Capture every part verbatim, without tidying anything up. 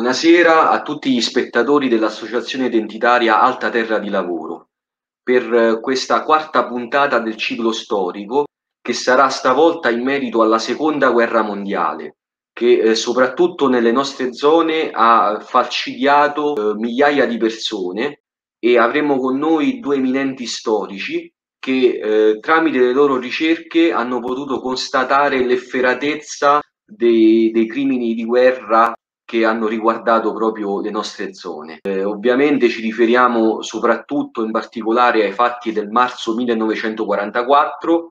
Buonasera a tutti gli spettatori dell'Associazione Identitaria Alta Terra di Lavoro per questa quarta puntata del ciclo storico che sarà stavolta in merito alla Seconda Guerra Mondiale, che eh, soprattutto nelle nostre zone ha falcidiato eh, migliaia di persone, e avremo con noi due eminenti storici che eh, tramite le loro ricerche hanno potuto constatare l'efferatezza dei, dei crimini di guerra che hanno riguardato proprio le nostre zone. Eh, ovviamente ci riferiamo soprattutto in particolare ai fatti del marzo millenovecentoquarantaquattro,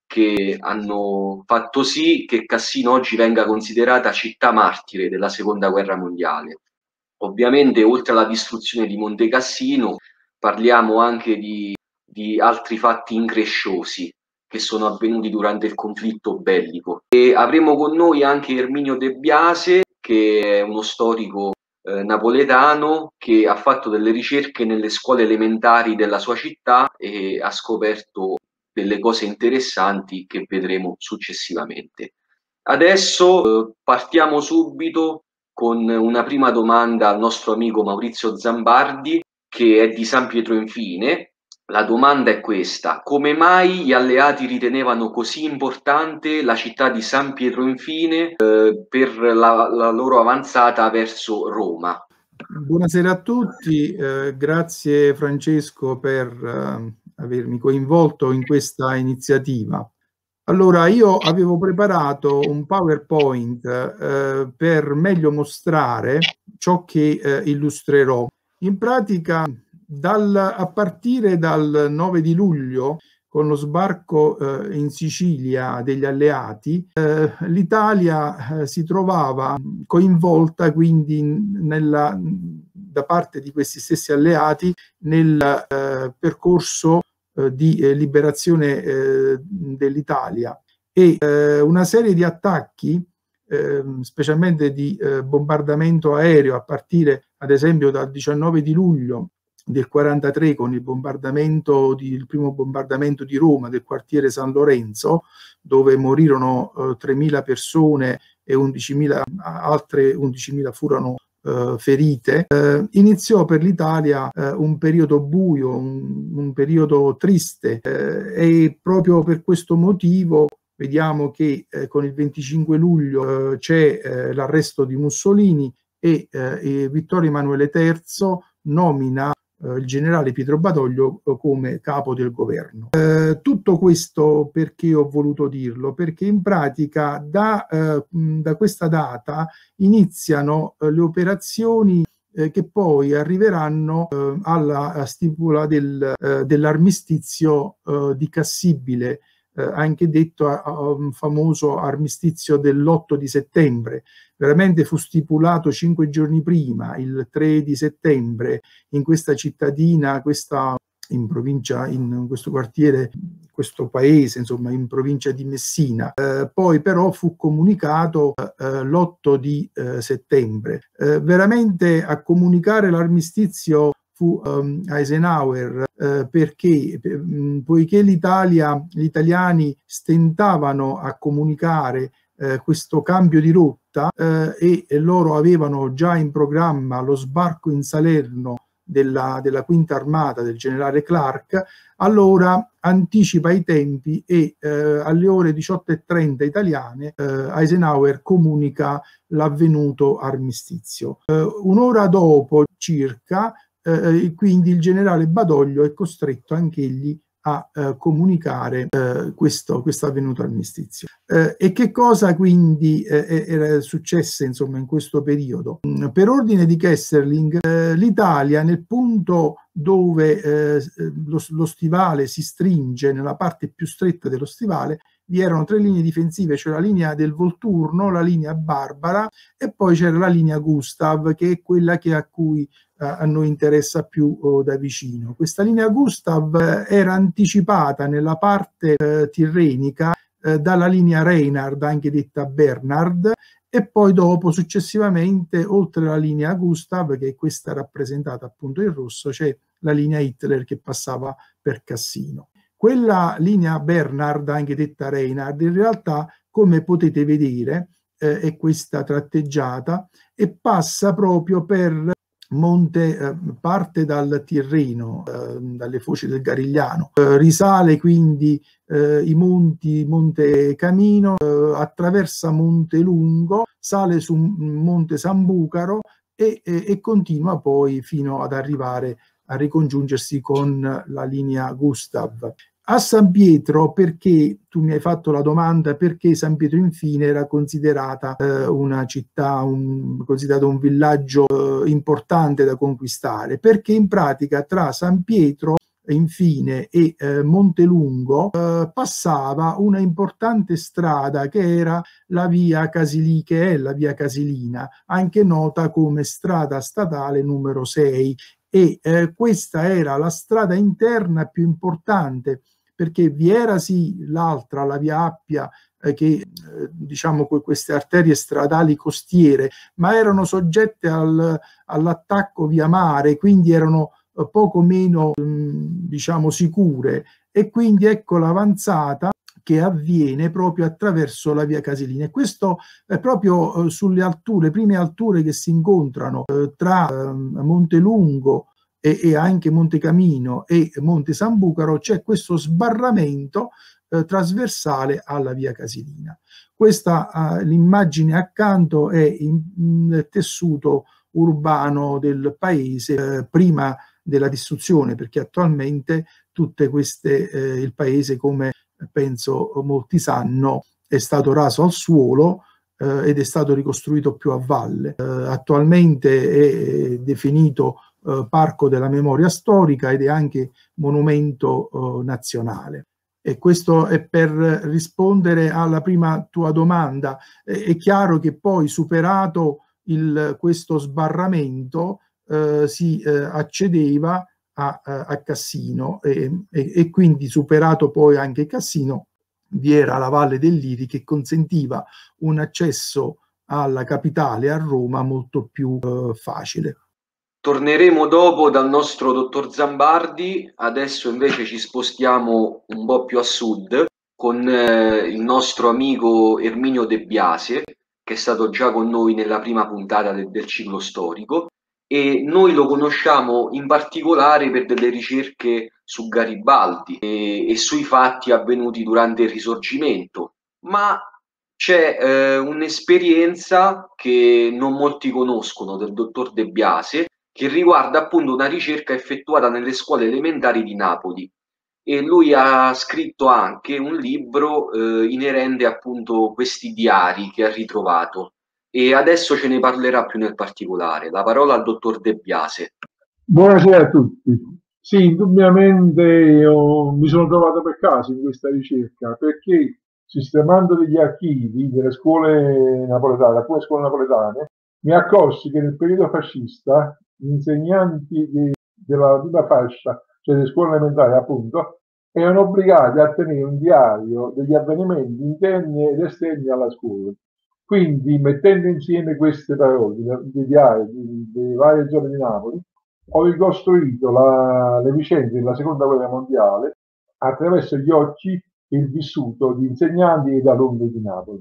che hanno fatto sì che Cassino oggi venga considerata città martire della Seconda Guerra Mondiale. Ovviamente, oltre alla distruzione di Monte Cassino, parliamo anche di, di altri fatti incresciosi che sono avvenuti durante il conflitto bellico. E avremo con noi anche Erminio De Biase, che è uno storico eh, napoletano che ha fatto delle ricerche nelle scuole elementari della sua città e ha scoperto delle cose interessanti che vedremo successivamente. Adesso eh, partiamo subito con una prima domanda al nostro amico Maurizio Zambardi, che è di San Pietro Infine. La domanda è questa: come mai gli alleati ritenevano così importante la città di San Pietro Infine eh, per la, la loro avanzata verso Roma? Buonasera a tutti, eh, grazie Francesco per eh, avermi coinvolto in questa iniziativa. Allora, io avevo preparato un PowerPoint eh, per meglio mostrare ciò che eh, illustrerò. In pratica, dal, a partire dal nove di luglio, con lo sbarco eh, in Sicilia degli alleati, eh, l'Italia eh, si trovava coinvolta quindi nella, da parte di questi stessi alleati nel eh, percorso eh, di eh, liberazione eh, dell'Italia, e eh, una serie di attacchi, eh, specialmente di eh, bombardamento aereo, a partire ad esempio dal diciannove di luglio del quarantatré, con il bombardamento di, il primo bombardamento di Roma, del quartiere San Lorenzo, dove morirono eh, tremila persone e undicimila, altre undicimila furono eh, ferite. Eh, iniziò per l'Italia eh, un periodo buio, un, un periodo triste, eh, e proprio per questo motivo vediamo che eh, con il venticinque luglio eh, c'è eh, l'arresto di Mussolini e, eh, e Vittorio Emanuele terzo nomina il generale Pietro Badoglio come capo del governo. Eh, tutto questo perché ho voluto dirlo? Perché in pratica da, eh, da questa data iniziano eh, le operazioni eh, che poi arriveranno eh, alla stipula del, eh, dell'armistizio eh, di Cassibile, eh, anche detto a, a un famoso armistizio dell'otto di settembre. Veramente fu stipulato cinque giorni prima, il tre di settembre, in questa cittadina, questa in provincia, in questo quartiere, questo paese, insomma, in provincia di Messina. Eh, poi però fu comunicato eh, l'otto di eh, settembre. Eh, veramente a comunicare l'armistizio fu um, Eisenhower, eh, perché mh, poiché l'Italia, gli italiani stentavano a comunicare eh, questo cambio di rotta eh, e loro avevano già in programma lo sbarco in Salerno della, della quinta armata del generale Clark, allora anticipa i tempi e eh, alle ore diciotto e trenta italiane eh, Eisenhower comunica l'avvenuto armistizio. Eh, un'ora dopo circa, eh, quindi il generale Badoglio è costretto anch'egli a eh, comunicare eh, questo, questo avvenuto armistizio. Eh, e che cosa quindi eh, era successo insomma in questo periodo? Per ordine di Kesselring, eh, l'Italia, nel punto dove eh, lo, lo stivale si stringe, nella parte più stretta dello stivale, vi erano tre linee difensive, cioè la linea del Volturno, la linea Barbara e poi c'era la linea Gustav, che è quella che a cui eh, a noi interessa più oh, da vicino. Questa linea Gustav eh, era anticipata nella parte eh, tirrenica eh, dalla linea Reinhard, anche detta Bernhard, e poi dopo successivamente, oltre la linea Gustav, che è questa rappresentata appunto in rosso, c'è la linea Hitler che passava per Cassino. Quella linea Bernhard, anche detta Reinhard, in realtà, come potete vedere, eh, è questa tratteggiata e passa proprio per Monte, eh, parte dal Tirreno, eh, dalle foci del Garigliano, eh, risale quindi eh, i monti, Monte Camino, eh, attraversa Monte Lungo, sale su Monte Sambucaro e, e, e continua poi fino ad arrivare a ricongiungersi con la linea Gustav. A San Pietro, perché tu mi hai fatto la domanda, perché San Pietro infine era considerata eh, una città, un, considerato un villaggio eh, importante da conquistare? Perché in pratica tra San Pietro infine e eh, Montelungo eh, passava una importante strada che era la via Casili, che è la via Casilina, anche nota come strada statale numero sei, e eh, questa era la strada interna più importante, perché vi era sì l'altra, la via Appia, eh, che eh, diciamo queste arterie stradali costiere, ma erano soggette al, all'attacco via mare, quindi erano eh, poco meno mh, diciamo sicure, e quindi ecco l'avanzata che avviene proprio attraverso la via Casilina. E questo è proprio eh, sulle alture, le prime alture che si incontrano eh, tra eh, Montelungo E, e anche Monte Camino e Monte Sambucaro, c'è questo sbarramento eh, trasversale alla via Casilina. Questa eh, l'immagine accanto è in, in tessuto urbano del paese eh, prima della distruzione, perché attualmente tutte queste eh, il paese, come penso molti sanno, è stato raso al suolo eh, ed è stato ricostruito più a valle. Eh, attualmente è definito eh, parco della memoria storica ed è anche monumento eh, nazionale. E questo è per rispondere alla prima tua domanda. Eh, è chiaro che poi, superato il, questo sbarramento, eh, si eh, accedeva a, a Cassino e, e, e quindi, superato poi anche Cassino, vi era la Valle del Liri, che consentiva un accesso alla capitale, a Roma, molto più eh, facile. Torneremo dopo dal nostro dottor Zambardi, adesso invece ci spostiamo un po' più a sud con eh, il nostro amico Erminio De Biase, che è stato già con noi nella prima puntata del, del ciclo storico, e noi lo conosciamo in particolare per delle ricerche su Garibaldi e, e sui fatti avvenuti durante il Risorgimento, ma c'è eh, un'esperienza che non molti conoscono del dottor De Biase, che riguarda appunto una ricerca effettuata nelle scuole elementari di Napoli, e lui ha scritto anche un libro eh, inerente appunto questi diari che ha ritrovato, e adesso ce ne parlerà più nel particolare. La parola al dottor De Biase. Buonasera a tutti. Sì, indubbiamente io mi sono trovato per caso in questa ricerca, perché sistemando degli archivi delle scuole napoletane, alcune scuole napoletane, mi accorsi che nel periodo fascista gli insegnanti di, della prima fascia, cioè delle scuole elementari appunto, erano obbligati a tenere un diario degli avvenimenti interni ed esterni alla scuola. Quindi, mettendo insieme queste parole dei diari delle varie zone di Napoli, ho ricostruito la, le vicende della seconda guerra mondiale attraverso gli occhi e il vissuto di insegnanti ed alunni di Napoli.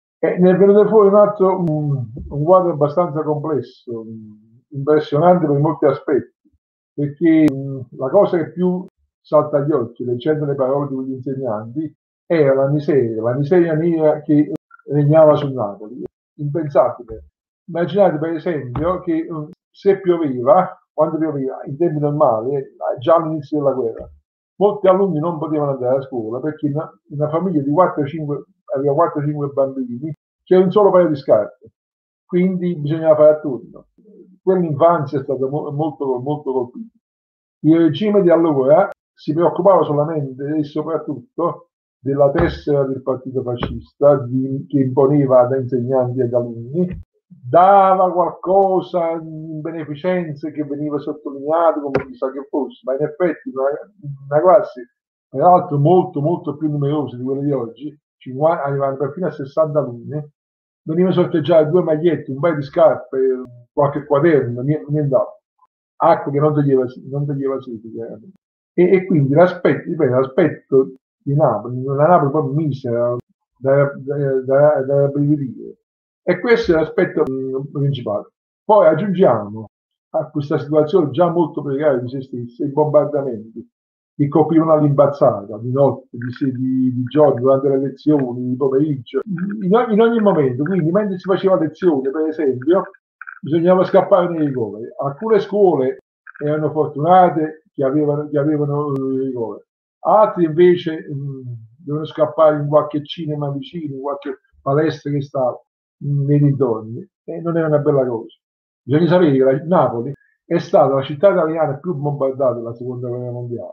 E ne è venuto fuori un altro, un, un quadro abbastanza complesso, impressionante per molti aspetti, perché mh, la cosa che più salta agli occhi, leggendo le parole di quegli insegnanti, era la miseria, la miseria nera che regnava su Napoli. Impensabile. Immaginate per esempio che mh, se pioveva, quando pioveva in tempi normali, già all'inizio della guerra, molti alunni non potevano andare a scuola perché in una, in una famiglia di quattro cinque, aveva quattro cinque bambini, c'era un solo paio di scarpe, quindi bisognava fare a turno. Quell'infanzia è stata mo molto, molto colpita. Il regime di allora si preoccupava solamente e soprattutto della tessera del partito fascista di, che imponeva ad insegnanti e ad alunni, dava qualcosa in beneficenze che veniva sottolineato come chissà che fosse, ma in effetti una, una classe peraltro molto molto più numerosa di quelle di oggi, cinquanta, arrivando perfino a sessanta alunni, veniva sorteggiare due magliette, un paio di scarpe, qualche quaderno, nient'altro, acqua che non toglieva, non toglieva sete. E, e quindi l'aspetto, l'aspetto di Napoli, una Napoli proprio misera, da, da, da, da brividire, E questo è l'aspetto principale. Poi aggiungiamo a questa situazione già molto precaria di se stessi i bombardamenti che coprivano all'imbazzata, di notte, di, di, di giorno, durante le lezioni, di pomeriggio, in, in ogni momento. Quindi mentre si faceva lezione, per esempio, bisognava scappare nei ricoveri. Alcune scuole erano fortunate che avevano, che avevano i ricoveri, altre invece mh, dovevano scappare in qualche cinema vicino, in qualche palestra che stava nei dintorni, e non era una bella cosa. Bisogna sapere che la, Napoli è stata la città italiana più bombardata della seconda guerra mondiale,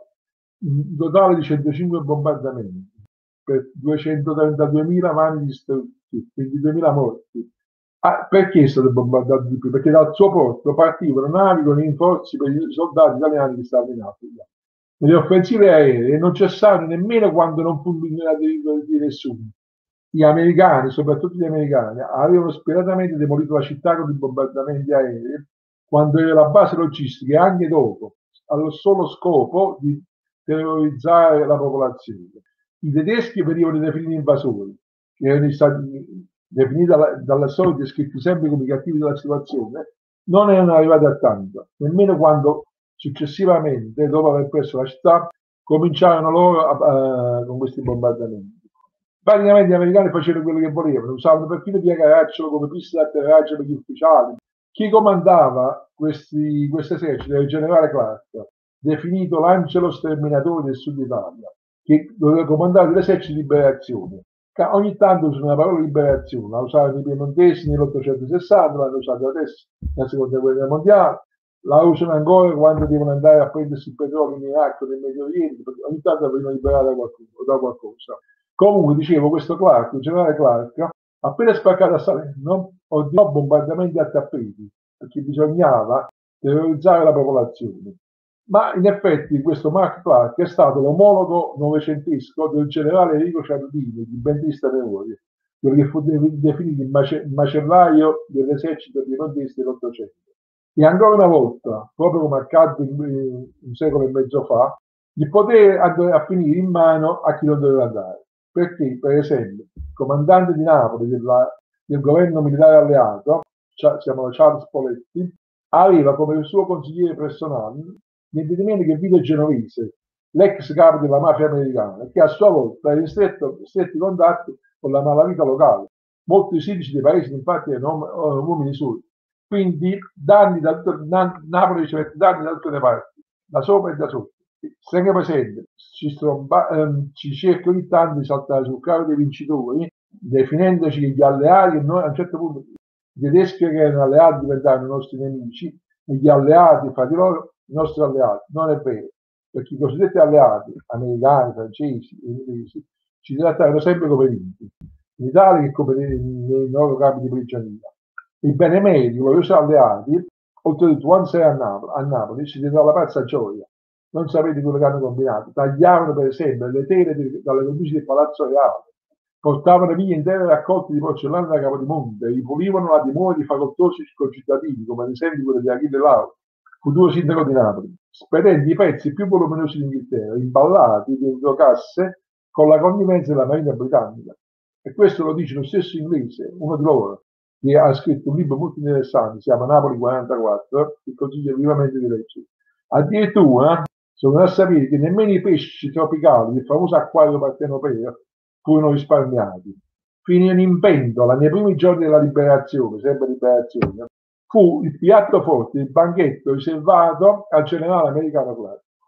un totale di centocinque bombardamenti per duecentotrentaduemila mani distrutti, quindi duemila morti. Ah, perché è stato bombardato di più? Perché dal suo porto partivano navi con rinforzi per i soldati italiani che stavano in Africa. Le offensive aeree non cessarono nemmeno quando non fu nella territorio di nessuno. Gli americani, soprattutto gli americani, avevano spiratamente demolito la città con i bombardamenti aerei quando era la base logistica e anche dopo, allo solo scopo di terrorizzare la popolazione. I tedeschi venivano definiti invasori, che erano stati definiti dalla, dalla storia descritti sempre come i cattivi della situazione, non erano arrivati a tanto, nemmeno quando successivamente, dopo aver preso la città, cominciarono loro a, a, con questi bombardamenti. Praticamente gli americani facevano quello che volevano, usavano perfino via Caracciolo come pista di atterraggio per gli ufficiali. Chi comandava questi, questo esercito era il generale Clark, definito l'angelo sterminatore del sud Italia, che doveva comandare l'esercito di liberazione. Ogni tanto usano la parola liberazione, la usavano i piemontesi nell'ottocentosessanta, l'hanno usata adesso nella seconda guerra mondiale, la usano ancora quando devono andare a prendersi il petrolio in Iraq o nel Medio Oriente, perché ogni tanto vengono liberati da qualcuno, da qualcosa. Comunque, dicevo, questo Clark, il generale Clark, appena spaccato a Salerno, ordinò bombardamenti a tappeti, perché bisognava terrorizzare la popolazione. Ma in effetti questo Mark Clark è stato l'omologo novecentesco del generale Enrico Ciardini, di ben trista memoria, quello che fu definito il, mace il macellaio dell'esercito piemontese dell'Ottocento. E ancora una volta, proprio come accadde un, un secolo e mezzo fa, il potere andò a finire in mano a chi non doveva andare. Perché, per esempio, il comandante di Napoli della, del governo militare alleato, si chiama Charles Poletti, aveva come suo consigliere personale niente di meno che Vito Genovese, l'ex capo della mafia americana, che a sua volta era in stretto, stretti contatti con la malavita locale. Molti sindaci dei paesi, infatti, erano uomini suoi. Quindi danni da, da, Napoli riceve danni da tutte le parti, da sopra e da sotto. Tenga presente, ci, stromba, ehm, ci cerca ogni tanto di saltare sul carro dei vincitori, definendoci che gli alleati, e noi a un certo punto i tedeschi che erano alleati diventavano i nostri nemici, e gli alleati, fra di loro, i nostri alleati. Non è vero, perché i cosiddetti alleati, americani, francesi, inglesi, ci trattavano sempre come vinti. In Italia che come nei loro capi di prigionia. I benemeri, i loro alleati, oltretutto quando sei a Napoli, a Napoli si dà la pazza gioia. Non sapete quello che hanno combinato. Tagliavano per esempio le tele dalle cornici del Palazzo Reale, portavano via intere raccolte di porcellana da Capodimonte, ripulivano la dimora di facoltosi concittadini, come ad esempio quello di Achille Lauro, futuro sindaco di Napoli, spedendo i pezzi più voluminosi d'Inghilterra, imballati dentro casse con la connivenza della Marina britannica. E questo lo dice lo stesso inglese, uno di loro, che ha scritto un libro molto interessante, si chiama Napoli quarantaquattro, che consiglio vivamente di leggere. Addirittura sono a sapere che nemmeno i pesci tropicali, il famoso acquario partenopeo, furono risparmiati. Finirono in pentola nei primi giorni della liberazione, sempre liberazione, fu il piatto forte, il banchetto riservato al generale americano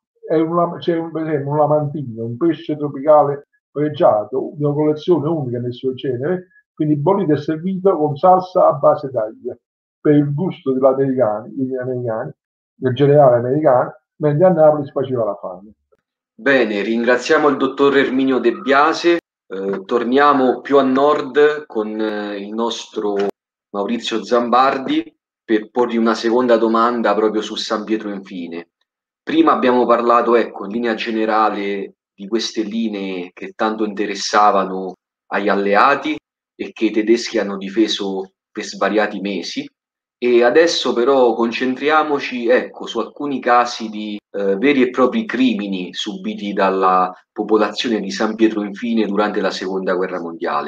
Clark. C'è un, per esempio un lamantino, un pesce tropicale pregiato, una collezione unica nel suo genere, quindi bollito e servito con salsa a base d'aglio, per il gusto degli americani, degli americani, del generale americano, mentre a Napoli si faceva la fame. Bene, ringraziamo il dottor Erminio De Biase. Eh, torniamo più a nord con eh, il nostro Maurizio Zambardi per porgli una seconda domanda proprio su San Pietro Infine. Prima abbiamo parlato, ecco, in linea generale di queste linee che tanto interessavano agli alleati e che i tedeschi hanno difeso per svariati mesi. E adesso però concentriamoci, ecco, su alcuni casi di eh, veri e propri crimini subiti dalla popolazione di San Pietro Infine durante la Seconda Guerra Mondiale.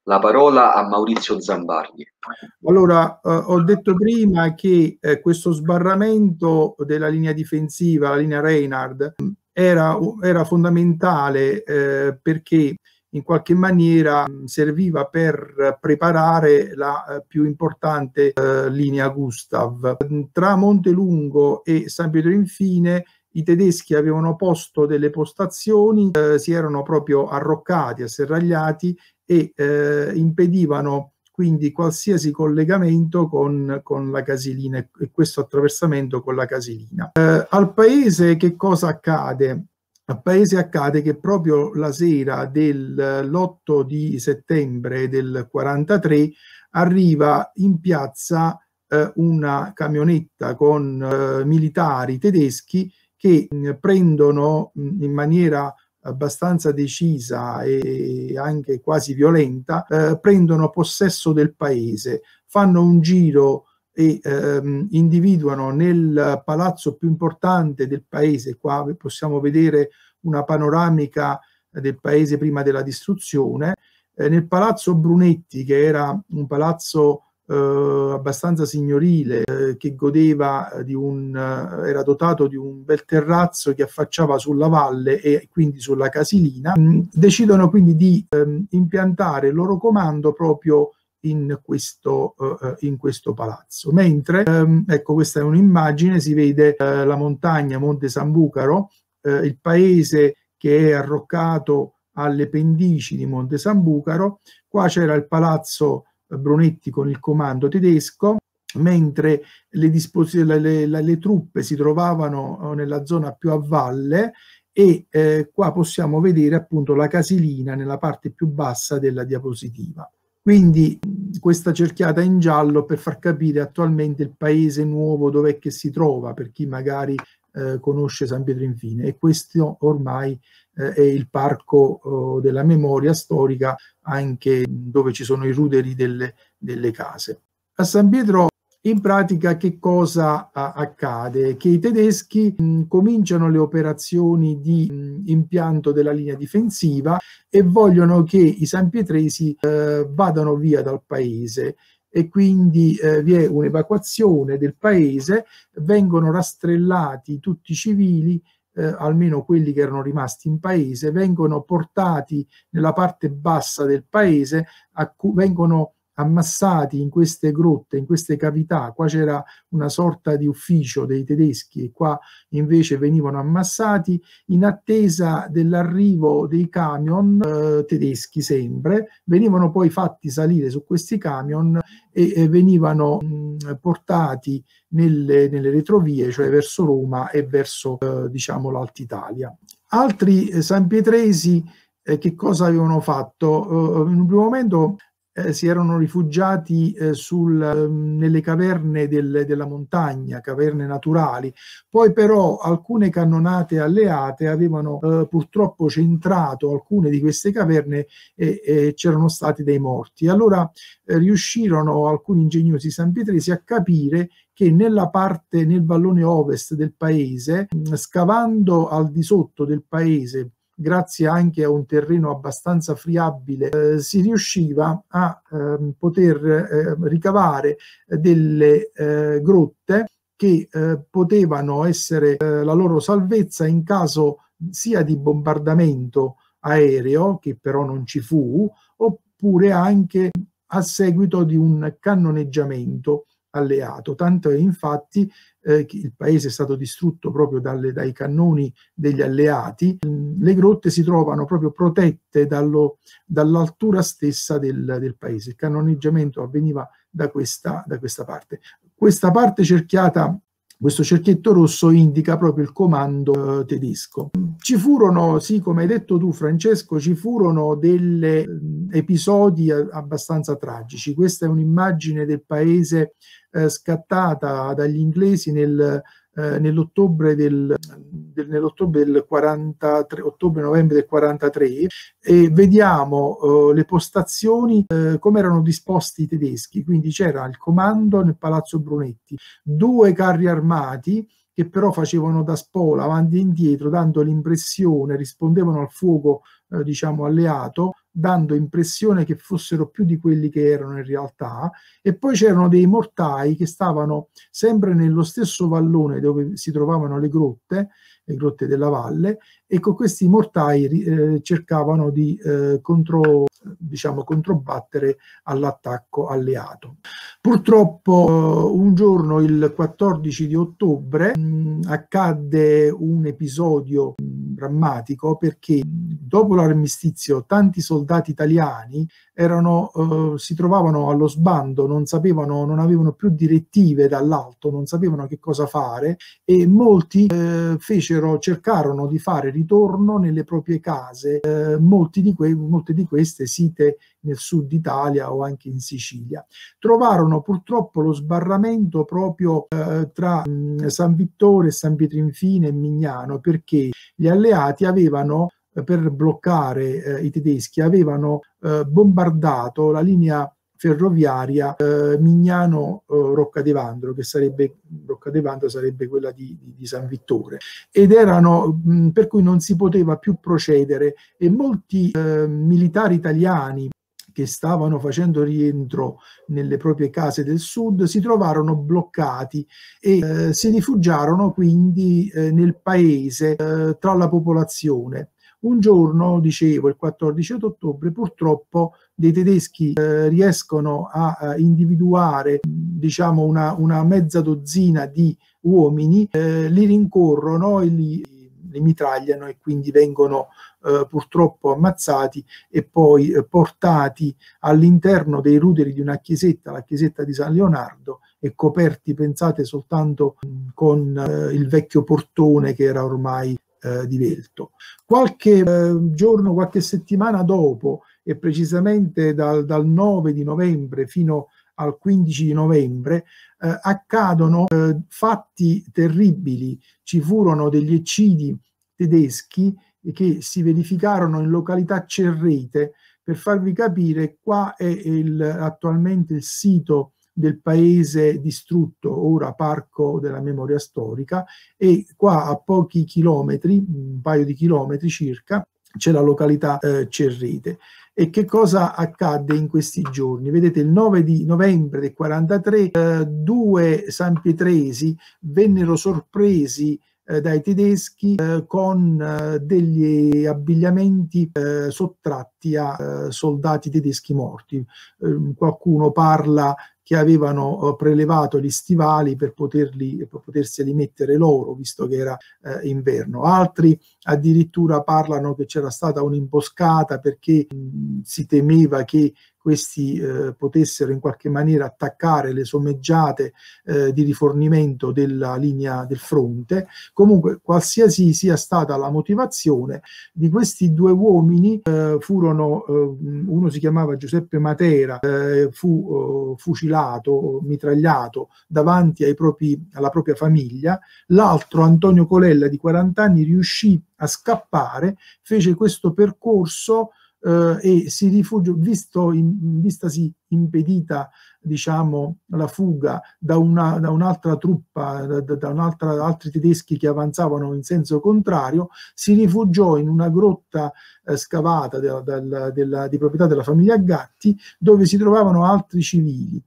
la parola a Maurizio Zambardi. Allora, eh, ho detto prima che eh, questo sbarramento della linea difensiva, la linea Reinhard, era, era fondamentale eh, perché in qualche maniera serviva per preparare la eh, più importante eh, linea Gustav. Tra Montelungo e San Pietro Infine i tedeschi avevano posto delle postazioni, eh, si erano proprio arroccati, asserragliati e eh, impedivano quindi qualsiasi collegamento con, con la Casilina e questo attraversamento con la Casilina. Eh, al paese che cosa accade? Al paese accade che proprio la sera dell'otto di settembre del quarantatré arriva in piazza eh, una camionetta con eh, militari tedeschi che mh, prendono mh, in maniera abbastanza decisa e anche quasi violenta, eh, prendono possesso del paese, fanno un giro e ehm, individuano nel palazzo più importante del paese, qua possiamo vedere una panoramica del paese prima della distruzione, eh, nel palazzo Brunetti, che era un palazzo eh, abbastanza signorile, eh, che godeva di un, eh, era dotato di un bel terrazzo che affacciava sulla valle e quindi sulla Casilina, mh, decidono quindi di ehm, impiantare il loro comando proprio in questo, uh, in questo palazzo. Mentre, um, ecco, questa è un'immagine, si vede uh, la montagna Monte Sambucaro, uh, il paese che è arroccato alle pendici di Monte Sambucaro. Qua c'era il palazzo Brunetti con il comando tedesco, mentre le, le, le, le truppe si trovavano nella zona più a valle e eh, qua possiamo vedere appunto la Casilina nella parte più bassa della diapositiva. Quindi questa cerchiata in giallo per far capire attualmente il paese nuovo dov'è che si trova, per chi magari eh, conosce San Pietro Infine, e questo ormai eh, è il parco oh, della memoria storica, anche dove ci sono i ruderi delle, delle case. A San Pietro in pratica che cosa a, accade? Che i tedeschi mh, cominciano le operazioni di mh, impianto della linea difensiva e vogliono che i sanpietresi eh, vadano via dal paese e quindi eh, vi è un'evacuazione del paese, vengono rastrellati tutti i civili, eh, almeno quelli che erano rimasti in paese, vengono portati nella parte bassa del paese, a cui vengono ammassati in queste grotte, in queste cavità. Qua c'era una sorta di ufficio dei tedeschi e qua invece venivano ammassati in attesa dell'arrivo dei camion eh, tedeschi sempre. Venivano poi fatti salire su questi camion e, e venivano mh, portati nelle, nelle retrovie, cioè verso Roma e verso eh, diciamo l'Alta Italia. Altri eh, sanpietresi eh, che cosa avevano fatto? Eh, in un primo momento Eh, si erano rifugiati eh, sul, eh, nelle caverne del, della montagna, caverne naturali. Poi però alcune cannonate alleate avevano eh, purtroppo centrato alcune di queste caverne e, e c'erano stati dei morti. Allora eh, riuscirono alcuni ingegnosi sanpietresi a capire che nella parte, nel vallone ovest del paese, mh, scavando al di sotto del paese, grazie anche a un terreno abbastanza friabile, eh, si riusciva a eh, poter eh, ricavare delle eh, grotte che eh, potevano essere eh, la loro salvezza in caso sia di bombardamento aereo, che però non ci fu, oppure anche a seguito di un cannoneggiamento alleato. Tanto è infatti eh, che il paese è stato distrutto proprio dalle, dai cannoni degli alleati. Le grotte si trovano proprio protette dallo, dall'altura stessa del, del paese. Il cannoneggiamento avveniva da questa, da questa parte. Questa parte cerchiata, questo cerchietto rosso indica proprio il comando eh, tedesco. Ci furono, sì, come hai detto tu Francesco, ci furono degli eh, episodi abbastanza tragici. Questa è un'immagine del paese eh, scattata dagli inglesi nel, eh, nell'ottobre del, del, nell'ottobre del quarantatré, ottobre-novembre del quarantatré, e vediamo eh, le postazioni, eh, come erano disposti i tedeschi. Quindi c'era il comando nel Palazzo Brunetti, due carri armati che però facevano da spola avanti e indietro, dando l'impressione, rispondevano al fuoco eh, diciamo alleato, dando impressione che fossero più di quelli che erano in realtà, e poi c'erano dei mortai che stavano sempre nello stesso vallone dove si trovavano le grotte, le grotte della valle, e con questi mortai eh, cercavano di eh, contro, diciamo, controbattere all'attacco alleato. Purtroppo un giorno, il quattordici di ottobre, mh, accadde un episodio mh, drammatico, perché dopo l'armistizio tanti soldati italiani erano, eh, si trovavano allo sbando, non sapevano, non avevano più direttive dall'alto, non sapevano che cosa fare, e molti eh, fecero, cercarono di fare ritorno nelle proprie case, eh, molti di que- molte di queste site nel sud Italia o anche in Sicilia. Trovarono purtroppo lo sbarramento proprio eh, tra mh, San Vittore, San Pietro Infine e Mignano, perché gli alleati avevano, eh, per bloccare eh, i tedeschi, avevano eh, bombardato la linea ferroviaria eh, Mignano-Roccadevandro, che sarebbe, Roccadevandro sarebbe quella di, di, di San Vittore, ed erano, mh, per cui non si poteva più procedere, e molti eh, militari italiani che stavano facendo rientro nelle proprie case del sud si trovarono bloccati e eh, si rifugiarono quindi eh, nel paese, eh, tra la popolazione. Un giorno, dicevo, il quattordici ottobre, purtroppo dei tedeschi eh, riescono a, a individuare, diciamo, una, una mezza dozzina di uomini, eh, li rincorrono e li, li mitragliano, e quindi vengono eh, purtroppo ammazzati e poi eh, portati all'interno dei ruderi di una chiesetta, la chiesetta di San Leonardo, e coperti, pensate, soltanto con eh, il vecchio portone che era ormai eh, divelto. Qualche eh, giorno, qualche settimana dopo, e precisamente dal, dal nove di novembre fino al quindici di novembre, eh, accadono eh, fatti terribili. Ci furono degli eccidi tedeschi che si verificarono in località Cerrete. Per farvi capire, qua è il, attualmente il sito del paese distrutto, ora Parco della Memoria Storica, e qua a pochi chilometri, un paio di chilometri circa, c'è la località eh, Cerrete. E che cosa accadde in questi giorni? Vedete, il nove di novembre del quarantatré eh, due sanpietresi vennero sorpresi eh, dai tedeschi eh, con eh, degli abbigliamenti eh, sottratti a eh, soldati tedeschi morti. Eh, qualcuno parla che avevano prelevato gli stivali per, poterli, per poterseli mettere loro, visto che era eh, inverno. Altri addirittura parlano che c'era stata un'imboscata perché mh, si temeva che questi eh, potessero in qualche maniera attaccare le sommeggiate eh, di rifornimento della linea del fronte. Comunque, qualsiasi sia stata la motivazione, di questi due uomini eh, furono, eh, uno si chiamava Giuseppe Matera, eh, fu eh, fucilato, mitragliato davanti ai propri, alla propria famiglia. L'altro, Antonio Colella, di quaranta anni, riuscì a scappare, fece questo percorso Uh, e si rifugiò, visto in, vistasi impedita, diciamo, la fuga da, una, da un'altra truppa, da, da un'altra, altri tedeschi che avanzavano in senso contrario, si rifugiò in una grotta eh, scavata de, de, de, de, di proprietà della famiglia Gatti, dove si trovavano altri civili.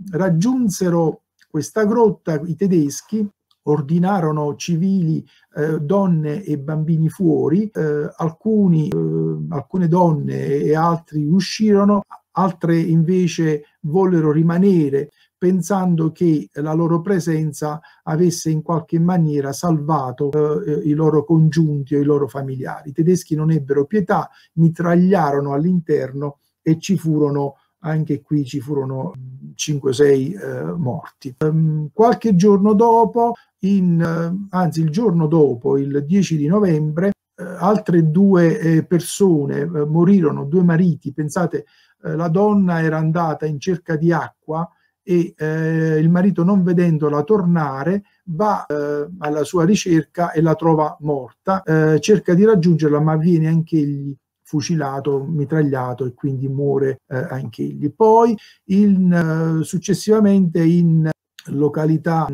Raggiunsero questa grotta i tedeschi, ordinarono civili, eh, donne e bambini fuori, eh, alcuni, eh, alcune donne e altri uscirono, altre invece vollero rimanere, pensando che la loro presenza avesse in qualche maniera salvato eh, i loro congiunti o i loro familiari. I tedeschi non ebbero pietà, mitragliarono all'interno e ci furono, anche qui ci furono cinque sei eh, morti. Um, qualche giorno dopo, in, uh, anzi il giorno dopo, il dieci di novembre, uh, altre due eh, persone uh, morirono, due mariti. Pensate, uh, la donna era andata in cerca di acqua e eh, il marito, non vedendola tornare, va eh, alla sua ricerca e la trova morta, eh, cerca di raggiungerla ma viene anch'egli fucilato, mitragliato, e quindi muore eh, anch'egli. Poi in, uh, successivamente in località mh,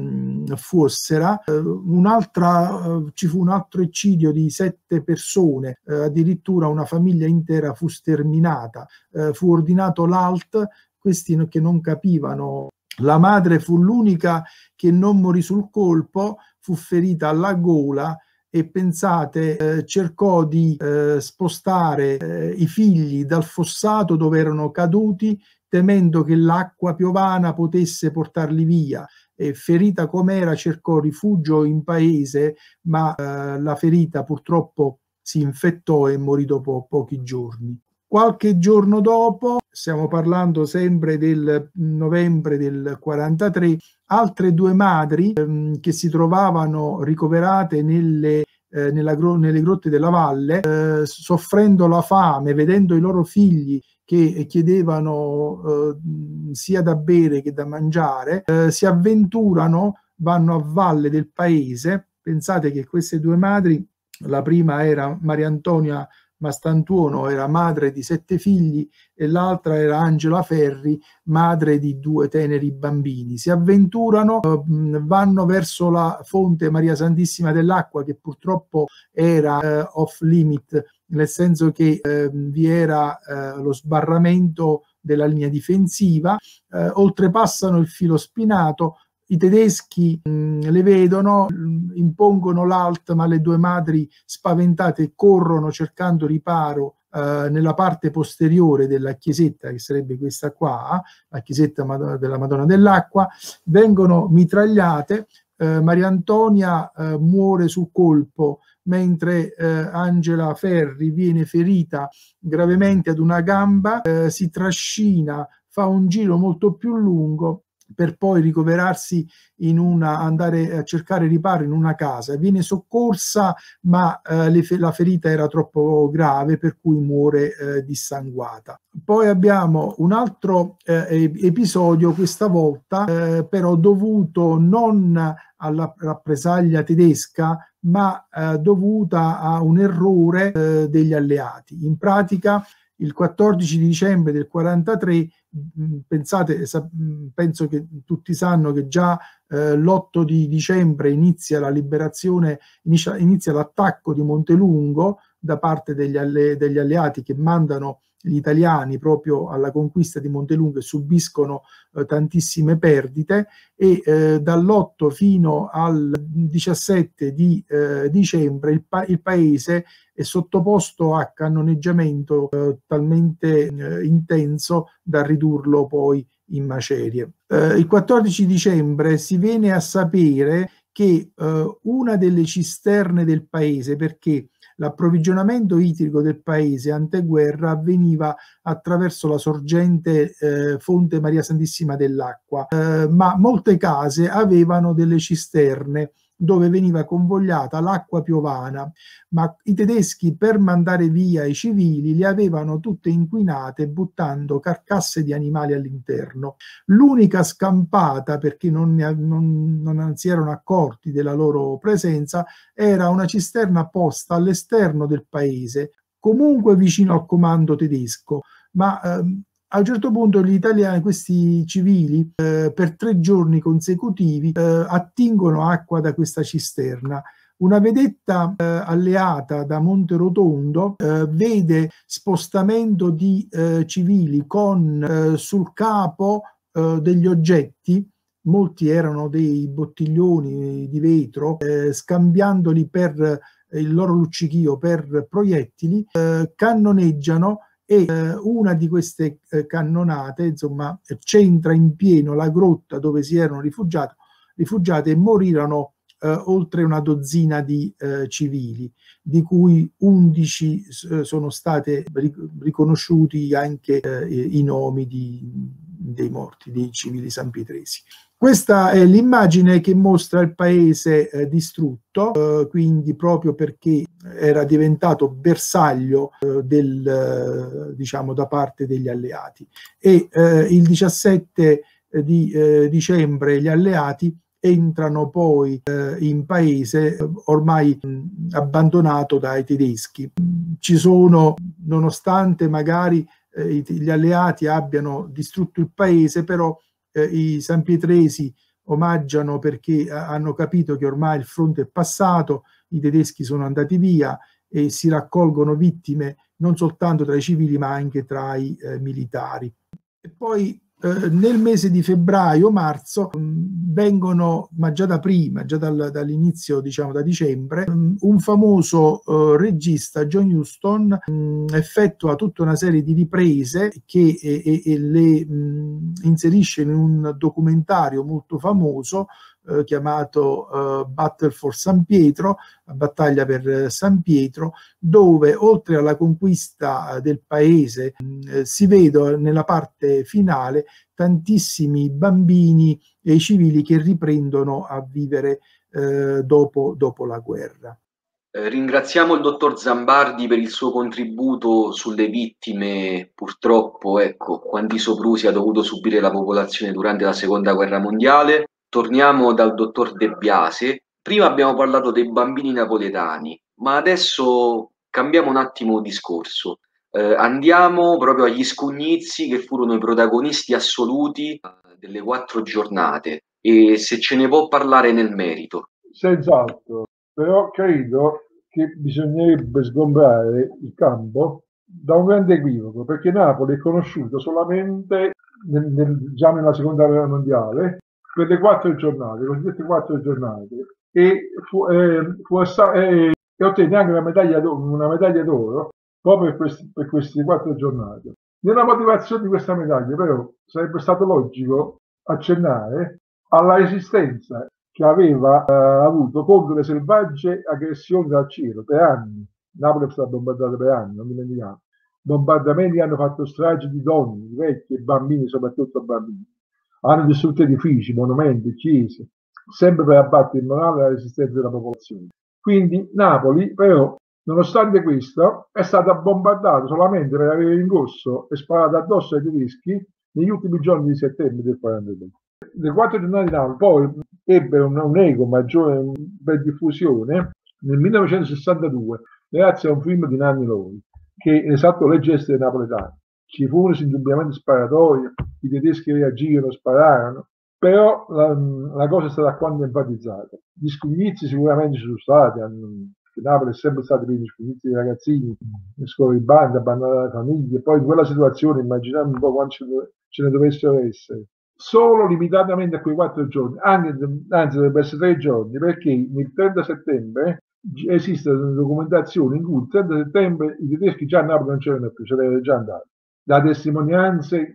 Fuossera. Eh, un'altra, eh, ci fu un altro eccidio di sette persone, eh, addirittura una famiglia intera fu sterminata, eh, fu ordinato l'alt, questi che non capivano. La madre fu l'unica che non morì sul colpo, fu ferita alla gola e pensate, eh, cercò di eh, spostare eh, i figli dal fossato dove erano caduti, temendo che l'acqua piovana potesse portarli via. E ferita com'era cercò rifugio in paese, ma eh, la ferita purtroppo si infettò e morì dopo pochi giorni. Qualche giorno dopo, stiamo parlando sempre del novembre del quarantatré, altre due madri ehm, che si trovavano ricoverate nelle, eh, nella, nelle grotte della valle, eh, soffrendo la fame, vedendo i loro figli che chiedevano eh, sia da bere che da mangiare, eh, si avventurano, vanno a valle del paese. Pensate che queste due madri, la prima era Maria Antonia Mastantuono, era madre di sette figli, e l'altra era Angela Ferri, madre di due teneri bambini. Si avventurano, eh, vanno verso la fonte Maria Santissima dell'Acqua, che purtroppo era eh, off limit, nel senso che eh, vi era eh, lo sbarramento della linea difensiva, eh, oltrepassano il filo spinato. I tedeschi mh, le vedono, mh, impongono l'alt, ma le due madri spaventate corrono cercando riparo eh, nella parte posteriore della chiesetta, che sarebbe questa qua, la chiesetta della Madonna dell'Acqua, vengono mitragliate. eh, Maria Antonia eh, muore sul colpo, mentre eh, Angela Ferri viene ferita gravemente ad una gamba, eh, si trascina, fa un giro molto più lungo per poi ricoverarsi in una, andare a cercare riparo in una casa. Viene soccorsa, ma eh, le, la ferita era troppo grave, per cui muore eh, dissanguata. Poi abbiamo un altro eh, episodio, questa volta eh, però dovuto non alla rappresaglia tedesca, ma eh, dovuta a un errore eh, degli alleati. In pratica, il quattordici di dicembre del quarantatré, pensate, penso che tutti sanno che già eh, l'otto di dicembre inizia la liberazione, inizia, inizia l'attacco di Montelungo da parte degli, alle, degli alleati, che mandano gli italiani proprio alla conquista di Montelungo e subiscono eh, tantissime perdite, e eh, dall'otto fino al diciassette di eh, dicembre il, pa il paese è sottoposto a cannoneggiamento eh, talmente eh, intenso da ridurlo poi in macerie. Eh, il quattordici dicembre si viene a sapere che eh, una delle cisterne del paese, perché l'approvvigionamento idrico del paese anteguerra avveniva attraverso la sorgente eh, fonte Maria Santissima dell'Acqua, eh, ma molte case avevano delle cisterne dove veniva convogliata l'acqua piovana, ma i tedeschi, per mandare via i civili, le avevano tutte inquinate buttando carcasse di animali all'interno. L'unica scampata, perché non, ne, non, non si erano accorti della loro presenza, era una cisterna posta all'esterno del paese, comunque vicino al comando tedesco, ma ehm, a un certo punto gli italiani, questi civili, eh, per tre giorni consecutivi eh, attingono acqua da questa cisterna. Una vedetta eh, alleata da Monterotondo eh, vede spostamento di eh, civili con eh, sul capo eh, degli oggetti, molti erano dei bottiglioni di vetro, eh, scambiandoli per il loro luccichio per proiettili, eh, cannoneggiano, e eh, una di queste eh, cannonate, insomma, centra in pieno la grotta dove si erano rifugiati, rifugiati e morirono eh, oltre una dozzina di eh, civili, di cui undici eh, sono state ric riconosciuti anche eh, i nomi di, dei morti, dei civili sanpietresi. Questa è l'immagine che mostra il paese eh, distrutto, eh, quindi proprio perché era diventato bersaglio eh, del, eh, diciamo, da parte degli alleati. E eh, il diciassette di eh, dicembre gli alleati entrano poi eh, in paese ormai mh, abbandonato dai tedeschi. Ci sono, nonostante magari eh, gli alleati abbiano distrutto il paese, però Eh, i sanpietresi omaggiano perché hanno capito che ormai il fronte è passato, i tedeschi sono andati via e si raccolgono vittime non soltanto tra i civili ma anche tra i eh, militari. E poi eh, nel mese di febbraio-marzo vengono, ma già da prima, già dal, dall'inizio, diciamo da dicembre, un famoso eh, regista, John Huston, mh, effettua tutta una serie di riprese che e, e, e le mh, inserisce in un documentario molto famoso eh, chiamato eh, Battle for San Pietro, la battaglia per San Pietro, dove oltre alla conquista del paese mh, si vedono nella parte finale tantissimi bambini e civili che riprendono a vivere eh, dopo, dopo la guerra. Eh, ringraziamo il dottor Zambardi per il suo contributo sulle vittime, purtroppo, ecco, quanti soprusi ha dovuto subire la popolazione durante la seconda guerra mondiale. Torniamo dal dottor De Biase. Prima abbiamo parlato dei bambini napoletani, ma adesso cambiamo un attimo discorso. Eh, andiamo proprio agli Scugnizi, che furono i protagonisti assoluti delle quattro giornate, e se ce ne può parlare nel merito. Senz'altro, però credo che bisognerebbe sgombrare il campo da un grande equivoco, perché Napoli è conosciuto solamente nel, nel, già nella seconda guerra mondiale per le quattro giornate, le cosiddette quattro giornate, e, fu, eh, fu eh, e ottenne anche una medaglia d'oro, una medaglia d'oro proprio per, questi, per queste quattro giornate. Nella motivazione di questa medaglia, però, sarebbe stato logico accennare alla resistenza che aveva eh, avuto contro le selvagge aggressioni dal cielo per anni. Napoli è stata bombardata per anni, non dimentichiamo. Bombardamenti hanno fatto stragi di donne, di vecchi e bambini, soprattutto bambini. Hanno distrutto edifici, monumenti, chiese, sempre per abbattere il morale e la resistenza della popolazione. Quindi Napoli, però, nonostante questo, è stata bombardata solamente per avere rincorso e sparato addosso ai tedeschi negli ultimi giorni di settembre del quarantadue. Le quattro giornate di Napoli poi ebbero un, un eco maggiore per diffusione nel millenovecentosessantadue grazie a un film di Nanni Loi che esaltò le gesta dei napoletani. Ci furono indubbiamente sparatorie, i tedeschi reagirono, spararono, però la, la cosa è stata alquanto enfatizzata. Gli Scugnizi sicuramente ci sono stati, hanno, Napoli è sempre stato pieno di Scugnizi di ragazzini, le scuole di banda, abbandonate le famiglie, poi in quella situazione immaginiamo un po' quanto ce ne dovessero essere. Solo limitatamente a quei quattro giorni, anche, anzi dovrebbe essere tre giorni, perché il trenta settembre esiste una documentazione in cui il trenta settembre i tedeschi già a Napoli non c'erano più, ce l'erano già andati. Da testimonianze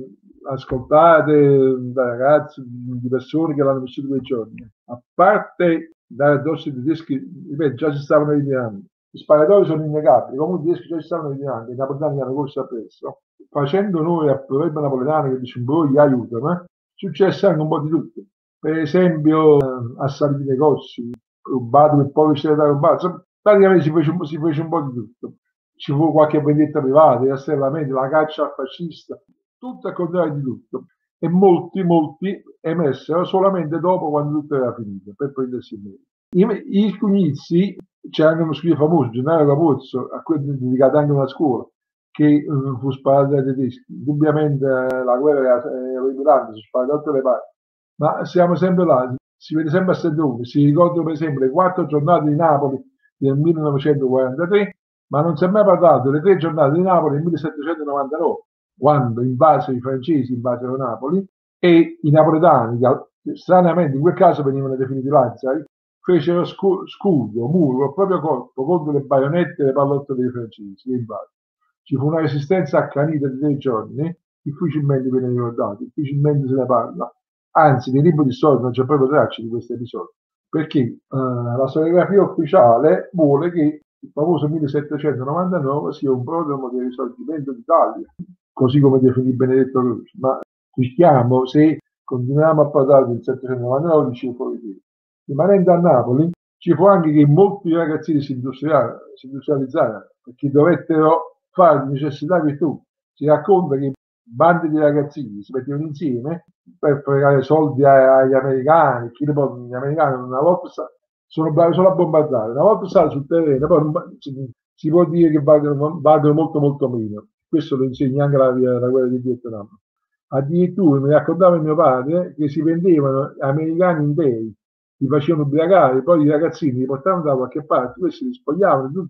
ascoltate da ragazzi, di persone che l'hanno vissuto quei giorni, a parte dare addosso ai tedeschi, ripeto, già si stavano ritirando. Gli sparatori sono innegabili, comunque i tedeschi già si stavano ritirando, i napoletani hanno corso appresso, facendo onore al proverbio napoletano che dice un po' gli aiutano, eh? Successe anche un po' di tutto. Per esempio, eh, a Salvi dei Cossi, rubato per poi c'era da rubato, praticamente si fece, si fece un po' di tutto. Ci fu qualche vendetta privata, i rastrellamenti, la caccia al fascista, tutto al contrario di tutto. E molti, molti emessero solamente dopo quando tutto era finito, per prendersi il merito. I, i Scugnizi, c'è anche uno studio famoso, Gennaro Capozzo, a cui è dedicata anche una scuola, che uh, fu sparata dai tedeschi. Indubbiamente uh, la guerra era orripilante, si spara da tutte le parti, ma siamo sempre là, si vede sempre a settembre. Si ricordano per esempio le quattro giornate di Napoli del millenovecentoquarantatré, ma non si è mai parlato delle tre giornate di Napoli del millesettecentonovantanove, quando invasero i francesi, invasero Napoli, e i napoletani, che stranamente in quel caso venivano definiti Lazzari, fecero scu- scudo, muro, al proprio corpo contro le baionette e le pallotte dei francesi. Ci fu una resistenza accanita di tre giorni, difficilmente viene ricordato, difficilmente se ne parla. Anzi, nei libri di storia non c'è proprio traccia di questo episodio, perché eh, la storiografia ufficiale vuole che il famoso millesettecentonovantanove sia un prodromo di risorgimento d'Italia, così come definì Benedetto Croce. Ma rischiamo, se continuiamo a parlare del settecentonovantanove, ci fuori di. Rimanendo a Napoli, ci fu anche che molti ragazzini si, si industrializzarono, perché dovettero fare di necessità virtù. Si racconta che bande di ragazzini si mettevano insieme per fregare soldi agli americani, chi gli americani una volta sono bravi solo a bombardare, una volta stanno sul terreno, poi si, si può dire che valgono, valgono molto molto meno. Questo lo insegna anche la, la guerra di Vietnam. Addirittura mi raccontava mio padre che si vendevano americani interi, li facevano ubriacare, poi i ragazzini li portavano da qualche parte, questi li spogliavano, tutto,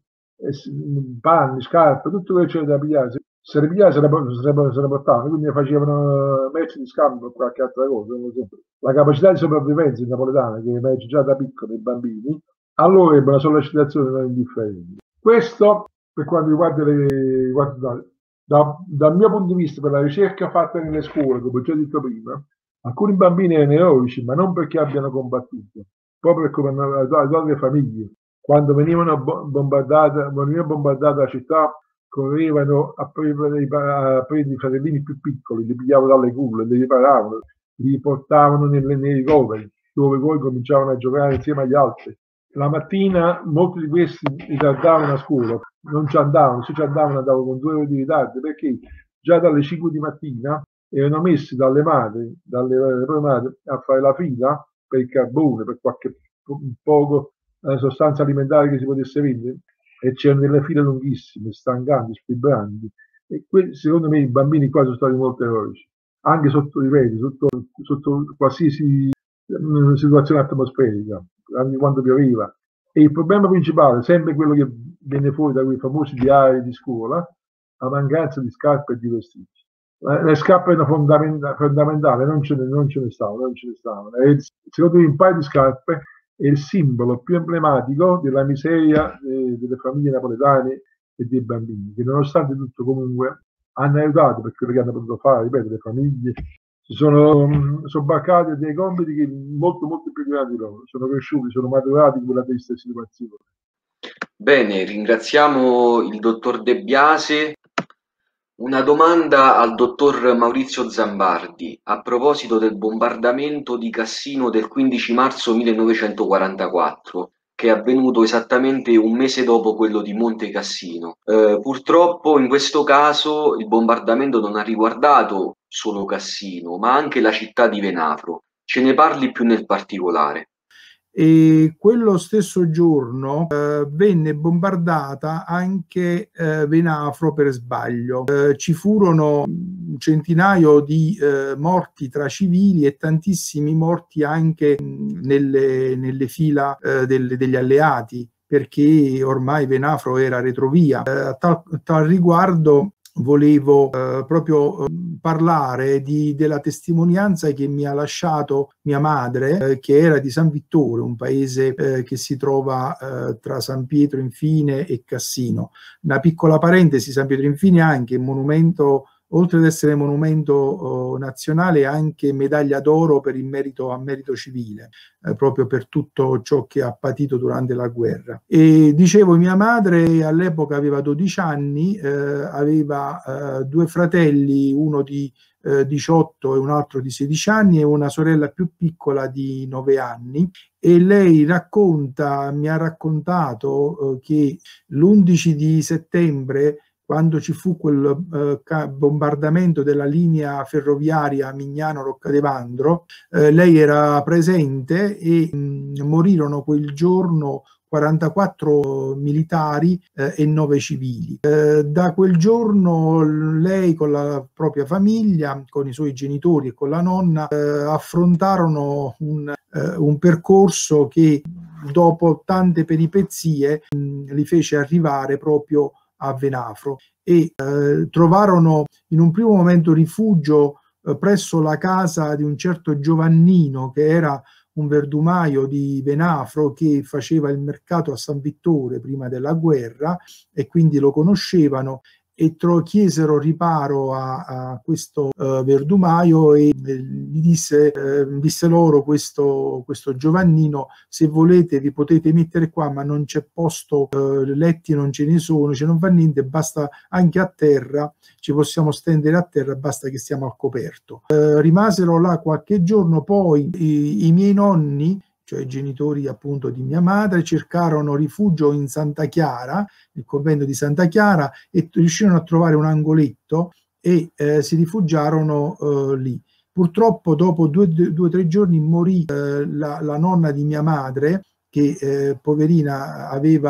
panni, scarpe, tutto quello che c'era da pigliare. Se ne pigliava se ne, se ne, se ne portavano, quindi facevano mezzi di scambio per qualche altra cosa. La capacità di sopravvivenza in napoletana, che emerge già da piccoli bambini, allora ebbe una sollecitazione non indifferente. Questo per quanto riguarda le guarda, da, dal mio punto di vista, per la ricerca fatta nelle scuole, come ho già detto prima, alcuni bambini erano eroici, ma non perché abbiano combattuto, proprio come hanno aiutato le famiglie. Quando venivano bombardate, veniva bombardata la città, correvano a prendere i fratellini più piccoli, li pigliavano dalle culle, li riparavano, li portavano nelle, nei ricoveri, dove poi cominciavano a giocare insieme agli altri. La mattina molti di questi ritardavano a scuola, non ci andavano, se ci andavano andavano con due ore di ritardo, perché già dalle cinque di mattina erano messi dalle madri, dalle proprie madri, a fare la fila per il carbone, per qualche poco eh, sostanza alimentare che si potesse vendere, e c'erano delle file lunghissime, stancanti, sfibranti, e que- secondo me i bambini qua sono stati molto eroici, anche sotto livelli, sotto, sotto qualsiasi mh, situazione atmosferica, anche quando pioveva. E il problema principale, sempre quello che viene fuori da quei famosi diari di scuola, la mancanza di scarpe e di vestiti. Le scarpe erano fondamentali, fondamentali non, ce ne, non ce ne stavano, non ce ne stavano. E secondo me un paio di scarpe è il simbolo più emblematico della miseria eh, delle famiglie napoletane e dei bambini, che nonostante tutto comunque hanno aiutato per quello che hanno potuto fare, ripeto, le famiglie si sono um, sobbarcati dei compiti che molto molto più grandi loro, sono cresciuti, sono maturati in quella stessa situazione. Bene, ringraziamo il dottor De Biase. Una domanda al dottor Maurizio Zambardi a proposito del bombardamento di Cassino del quindici marzo millenovecentoquarantaquattro, che è avvenuto esattamente un mese dopo quello di Monte Cassino. Eh, purtroppo in questo caso il bombardamento non ha riguardato solo Cassino, ma anche la città di Venafro. Ce ne parli più nel particolare. E quello stesso giorno eh, venne bombardata anche eh, Venafro per sbaglio. Eh, ci furono un centinaio di eh, morti tra civili e tantissimi morti anche mh, nelle, nelle fila eh, delle, degli alleati, perché ormai Venafro era retrovia. Eh, a tal, a tal riguardo volevo eh, proprio eh, parlare di, della testimonianza che mi ha lasciato mia madre, eh, che era di San Vittore, un paese eh, che si trova eh, tra San Pietro Infine e Cassino. Una piccola parentesi: San Pietro Infine ha anche un monumento, oltre ad essere monumento oh, nazionale, anche medaglia d'oro per il merito a merito civile, eh, proprio per tutto ciò che ha patito durante la guerra. E dicevo, mia madre all'epoca aveva dodici anni, eh, aveva eh, due fratelli, uno di eh, diciotto e un altro di sedici anni, e una sorella più piccola di nove anni. E lei racconta, mi ha raccontato eh, che l'undici di settembre, quando ci fu quel eh, bombardamento della linea ferroviaria Mignano-Roccadevandro, eh, lei era presente e mh, morirono quel giorno quarantaquattro militari eh, e nove civili. Eh, da quel giorno lei con la propria famiglia, con i suoi genitori e con la nonna, eh, affrontarono un, eh, un percorso che dopo tante peripezie mh, li fece arrivare proprio a Venafro e eh, trovarono in un primo momento rifugio eh, presso la casa di un certo Giovannino, che era un verdumaio di Venafro che faceva il mercato a San Vittore prima della guerra, e quindi lo conoscevano e chiesero riparo a, a questo uh, verdumaio e eh, gli disse, eh, disse loro questo, questo Giovannino: se volete vi potete mettere qua, ma non c'è posto, eh, letti non ce ne sono, ce non fa niente, basta anche a terra, ci possiamo stendere a terra, basta che stiamo al coperto. Eh, rimasero là qualche giorno, poi i, i miei nonni, cioè i genitori appunto di mia madre, cercarono rifugio in Santa Chiara, il convento di Santa Chiara, e riuscirono a trovare un angoletto e eh, si rifugiarono eh, lì. Purtroppo dopo due o tre giorni morì eh, la, la nonna di mia madre, che eh, poverina aveva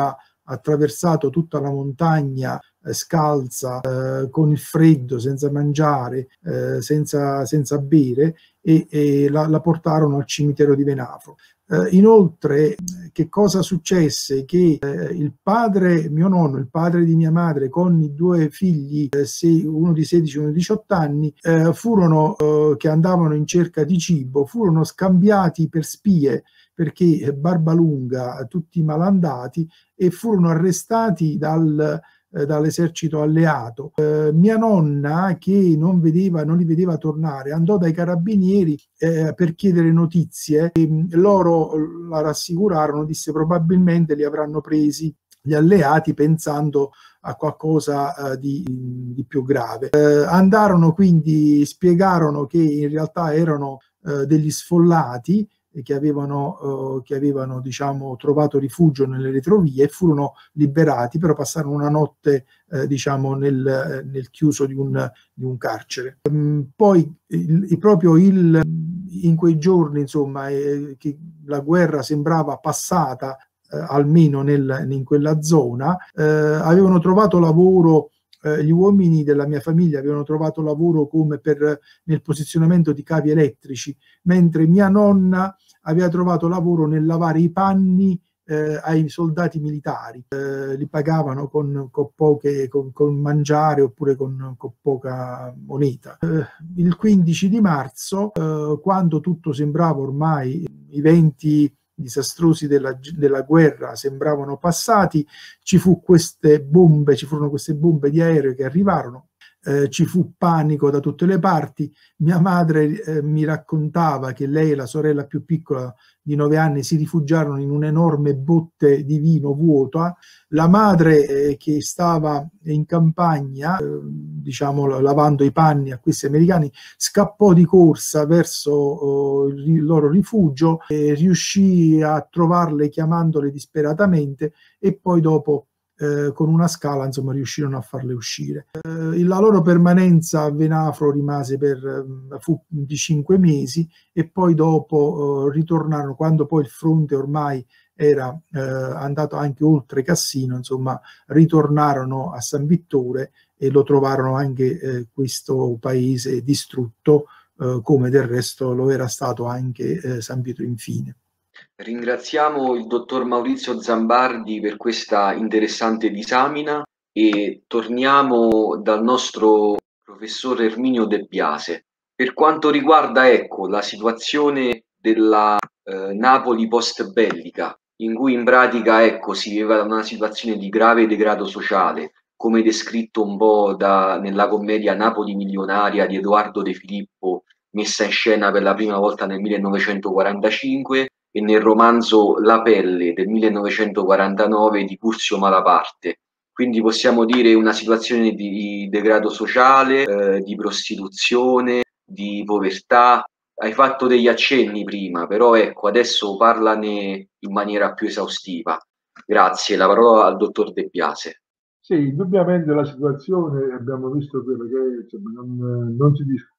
attraversato tutta la montagna eh, scalza, eh, con il freddo, senza mangiare, eh, senza, senza bere, e, e la, la portarono al cimitero di Venafro. Eh, inoltre, che cosa successe? Che eh, il padre, mio nonno, il padre di mia madre, con i due figli, eh, sei, uno di sedici e uno di diciotto anni, eh, furono, eh, che andavano in cerca di cibo, furono scambiati per spie, perché Barbalunga, tutti malandati, e furono arrestati dal dall'esercito alleato. Eh, mia nonna, che non vedeva, non li vedeva tornare, andò dai carabinieri eh, per chiedere notizie, e loro la rassicurarono, disse probabilmente li avranno presi gli alleati pensando a qualcosa eh, di, di più grave. Eh, andarono quindi, spiegarono che in realtà erano eh, degli sfollati che avevano, eh, che avevano diciamo, trovato rifugio nelle retrovie e furono liberati, però passarono una notte eh, diciamo, nel, nel chiuso di un, di un carcere. Um, poi il, il, proprio il, in quei giorni insomma, eh, che la guerra sembrava passata, eh, almeno nel, in quella zona, eh, avevano trovato lavoro. Eh, gli uomini della mia famiglia avevano trovato lavoro come per, nel posizionamento di cavi elettrici, mentre mia nonna aveva trovato lavoro nel lavare i panni eh, ai soldati militari. Eh, li pagavano con, con, poche, con, con mangiare oppure con, con poca moneta. Eh, il quindici di marzo, eh, quando tutto sembrava ormai, i venti disastrosi della, della guerra sembravano passati, ci fu queste bombe, ci furono queste bombe di aereo che arrivarono, eh, ci fu panico da tutte le parti. Mia madre eh, mi raccontava che lei e la sorella più piccola di nove anni si rifugiarono in un'enorme botte di vino vuota. La madre eh, che stava in campagna, eh, diciamo lavando i panni a questi americani, scappò di corsa verso oh, il loro rifugio e riuscì a trovarle chiamandole disperatamente, e poi dopo Eh, con una scala insomma riuscirono a farle uscire. Eh, la loro permanenza a Venafro rimase per eh, fu di cinque mesi, e poi dopo eh, ritornarono, quando poi il fronte ormai era eh, andato anche oltre Cassino, insomma ritornarono a San Vittore e lo trovarono anche eh, questo paese distrutto, eh, come del resto lo era stato anche eh, San Pietro Infine. Ringraziamo il dottor Maurizio Zambardi per questa interessante disamina e torniamo dal nostro professor Erminio De Biase. Per quanto riguarda ecco, la situazione della eh, Napoli post-bellica, in cui in pratica ecco, si viveva una situazione di grave degrado sociale, come descritto un po' da, nella commedia Napoli milionaria di Edoardo De Filippo, messa in scena per la prima volta nel millenovecentoquarantacinque, e nel romanzo La pelle del millenovecentoquarantanove di Curzio Malaparte. Quindi possiamo dire una situazione di degrado sociale, eh, di prostituzione, di povertà. Hai fatto degli accenni prima, però ecco, adesso parlane in maniera più esaustiva. Grazie, la parola al dottor De Biase. Sì, indubbiamente la situazione, abbiamo visto quello che insomma, non, non si discute.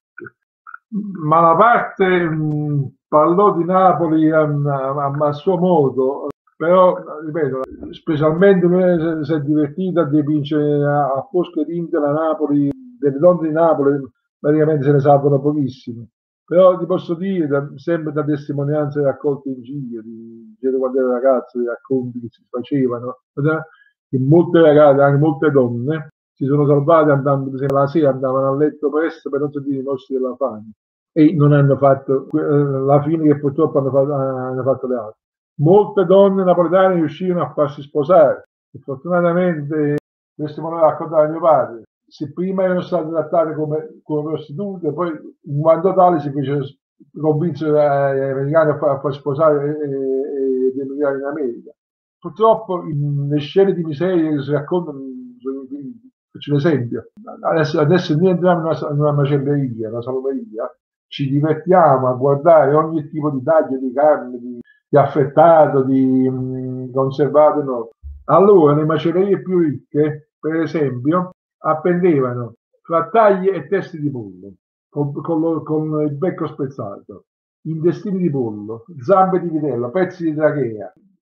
Malaparte mh, parlò di Napoli a, a, a suo modo, però, ripeto, specialmente lui si è divertito a dipingere a, a Fosche Tinte la Napoli, delle donne di Napoli, praticamente se ne salvano pochissime. Però ti posso dire, da, sempre da testimonianze raccolte in giro, di giro quando ero ragazzo, di racconti che si facevano, che molte ragazze, anche molte donne, si sono salvate andando, per esempio, la sera andavano a letto presto per non sentire i mostri della fame, e non hanno fatto eh, la fine che purtroppo hanno fatto, hanno fatto le altre. Molte donne napoletane riuscirono a farsi sposare, e fortunatamente, questo me lo raccontava mio padre, se prima erano state trattate come, come prostitute, poi in quanto tale si fece convincere gli americani a far, a far sposare ed emigrare in America. Purtroppo le scene di miseria che si raccontano sono infinite. Faccio un esempio, adesso, adesso noi entriamo in una, in una macelleria, una salumeria, ci divertiamo a guardare ogni tipo di taglio di carne, di, di affettato, di mh, conservato, no. Allora, le macellerie più ricche, per esempio, appendevano frattagli e testi di pollo, con, con, lo, con il becco spezzato, intestini di pollo, zampe di vitello, pezzi di trachea,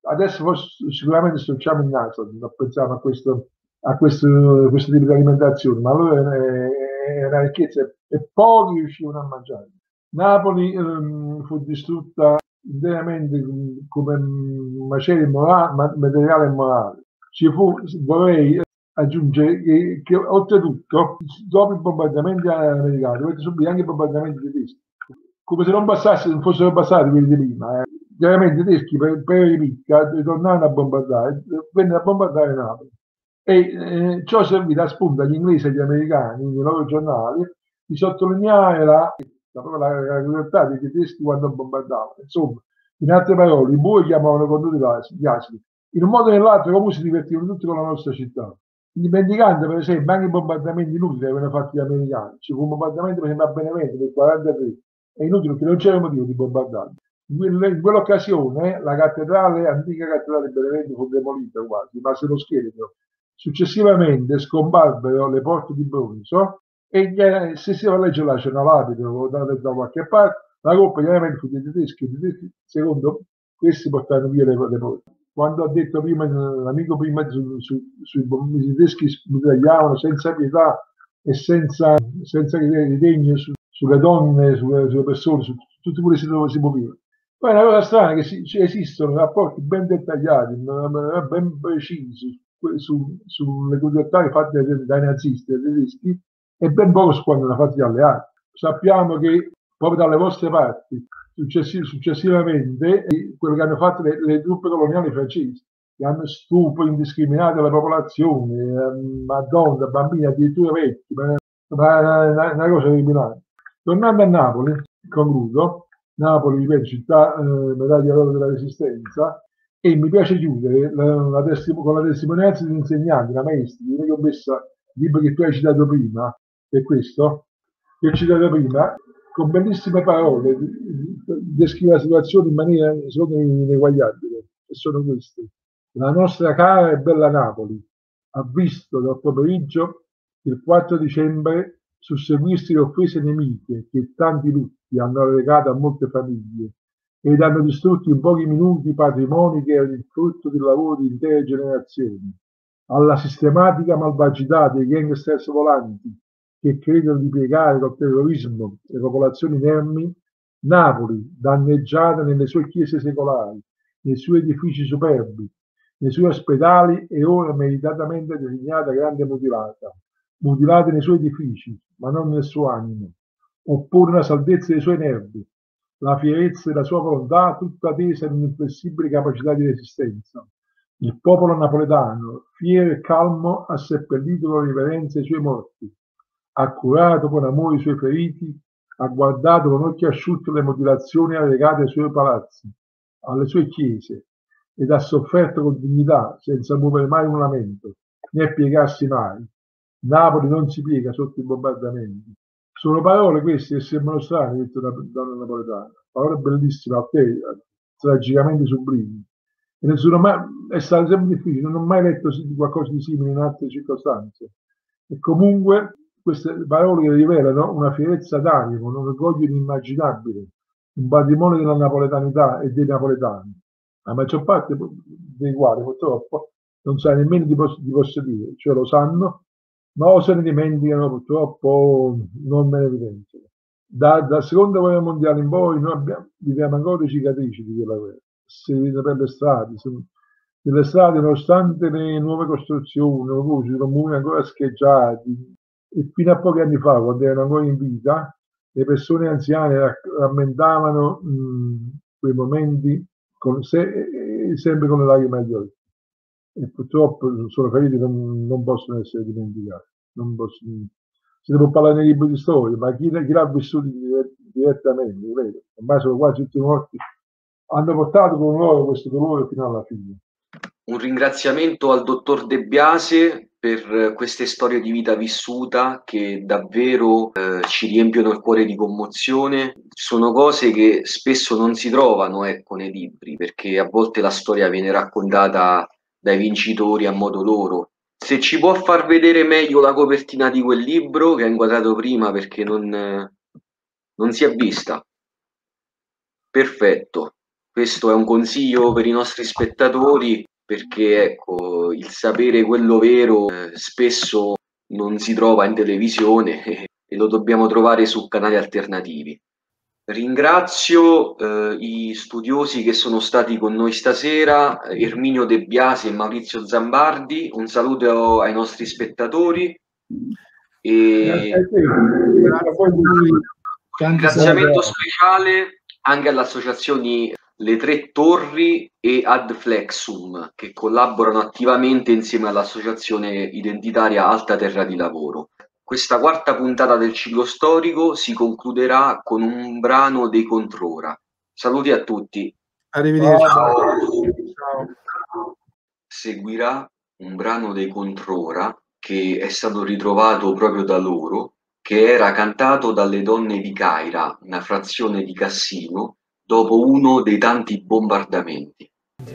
adesso forse, sicuramente storciamo il naso, non pensiamo a questo, a questo, questo tipo di alimentazione, ma allora è, è una ricchezza e pochi riuscivano a mangiare. Napoli ehm, fu distrutta interamente come macerie morale, materiale e morale. Ci fu, vorrei aggiungere che, che oltretutto, dopo i bombardamenti americani, dovete subire anche i bombardamenti tedeschi. Come se non bastasse, non fossero bastati quelli di prima. Eh. Chiaramente i tedeschi per, per ripicca ritornarono a bombardare, vennero a bombardare Napoli. E eh, ciò servì da spunto agli inglesi e agli americani, nei loro giornali, di sottolineare la, la, la, la crudeltà dei tedeschi quando bombardavano. Insomma, in altre parole, i bui chiamavano con tutti gli asini. In un modo o nell'altro comunque si divertivano tutti con la nostra città. Dimenticando per esempio anche i bombardamenti inutili che avevano fatto gli americani. Ci fu un bombardamento per esempio a Benevento nel quarantatré, è inutile perché non c'era motivo di bombardare. In quell'occasione la cattedrale, antica cattedrale di Benevento fu demolita quasi, ma se lo scheletro. Successivamente scomparvero le porte di bronzo e se si va a leggere là c'è una lapide da, da qualche parte, la colpa chiaramente fu dei tedeschi, i tedeschi secondo questi portarono via le, le porte. Quando ha detto prima l'amico prima su, su, sui i tedeschi mitragliavano senza pietà e senza, senza ritegno su, sulle donne, sulle, sulle persone, su tutti quelli dove si muovevano. Poi è una cosa strana che si, esistono rapporti ben dettagliati, ben precisi su, sulle crudeltà fatte dai, dai nazisti e dai tedeschi e ben poco su quando hanno fatti gli alleati. Sappiamo che proprio dalle vostre parti, successiv successivamente, quello che hanno fatto le, le truppe coloniali francesi, che hanno stupro indiscriminato alla popolazione, eh, a donne, a bambini, addirittura vecchi, ma, ma una, una cosa criminale. Tornando a Napoli, concludo, Napoli, ripeto, città eh, medaglia d'oro della Resistenza, e mi piace chiudere la, la con la testimonianza di insegnanti, da maestri, io ho messo il libro che tu hai citato prima, è questo, che ho citato prima, con bellissime parole, descrive la situazione in maniera secondo me ineguagliabile, e sono queste. La nostra cara e bella Napoli ha visto dal pomeriggio il quattro dicembre susseguirsi le offese nemiche che tanti lutti hanno arrecato a molte famiglie ed hanno distrutto in pochi minuti patrimoni che erano il frutto del lavoro di intere generazioni. Alla sistematica malvagità dei gangsters volanti che credono di piegare col terrorismo le popolazioni inermi, Napoli, danneggiata nelle sue chiese secolari, nei suoi edifici superbi, nei suoi ospedali, è ora meritatamente designata grande mutilata, mutilata nei suoi edifici, ma non nel suo animo, oppure la saldezza dei suoi nervi, la fierezza della sua volontà, tutta tesa in un'inflessibile capacità di resistenza. Il popolo napoletano, fiero e calmo, ha seppellito con riverenza i suoi morti, ha curato con amore i suoi feriti, ha guardato con occhi asciutti le mutilazioni arrecate ai suoi palazzi, alle sue chiese, ed ha sofferto con dignità, senza muovere mai un lamento, né piegarsi mai. Napoli non si piega sotto i bombardamenti. Sono parole queste che sembrano strane, dette da donna napoletana, parole bellissime, alterie, tragicamente sublimi. E nessuno mai, è stato sempre difficile, non ho mai letto qualcosa di simile in altre circostanze. E comunque queste parole che rivelano una fierezza d'animo, un orgoglio inimmaginabile, un patrimonio della napoletanità e dei napoletani, la maggior parte dei quali purtroppo non sa nemmeno di, di possedere, cioè lo sanno, ma o se ne dimenticano, purtroppo non me ne evidenziano. Da, dalla seconda guerra mondiale in poi noi abbiamo, viviamo ancora le cicatrici di quella guerra, si vede per le strade, nelle strade nonostante le nuove costruzioni, i comuni ancora scheggiati, e fino a pochi anni fa, quando erano ancora in vita, le persone anziane rammentavano mh, quei momenti con se, sempre con le lacrime agli occhi. E purtroppo sono feriti che non, non possono essere dimenticati. Non possono, si può parlare nei libri di storia, ma chi, chi l'ha vissuto direttamente, vedo, ormai sono quasi tutti morti, hanno portato con loro questo dolore fino alla fine. Un ringraziamento al dottor De Biase per queste storie di vita vissuta che davvero eh, ci riempiono il cuore di commozione. Sono cose che spesso non si trovano, ecco, nei libri, perché a volte la storia viene raccontata dai vincitori a modo loro. Se ci può far vedere meglio la copertina di quel libro che ha inquadrato prima, perché non, non si è vista. Perfetto. Questo è un consiglio per i nostri spettatori, perché ecco, il sapere quello vero eh, spesso non si trova in televisione eh, e lo dobbiamo trovare su canali alternativi. Ringrazio eh, i studiosi che sono stati con noi stasera, Erminio De Biasi e Maurizio Zambardi. Un saluto ai nostri spettatori e un ringraziamento speciale anche alle associazioni Le Tre Torri e Ad Flexum, che collaborano attivamente insieme all'associazione identitaria Alta Terra di Lavoro. Questa quarta puntata del ciclo storico si concluderà con un brano dei Controra. Saluti a tutti. Arrivederci. Ciao. Ciao. Seguirà un brano dei Controra che è stato ritrovato proprio da loro, che era cantato dalle donne di Caira, una frazione di Cassino, dopo uno dei tanti bombardamenti.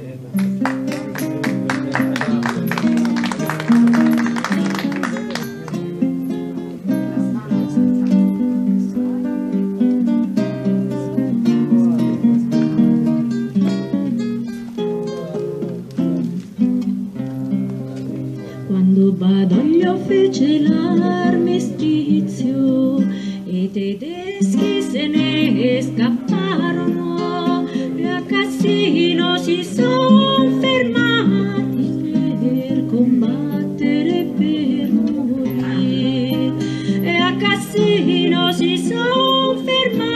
Quando Badoglio fece l'armistizio e i tedeschi se ne scapparono e a Cassino si son fermati per combattere per morire e a Cassino si son fermati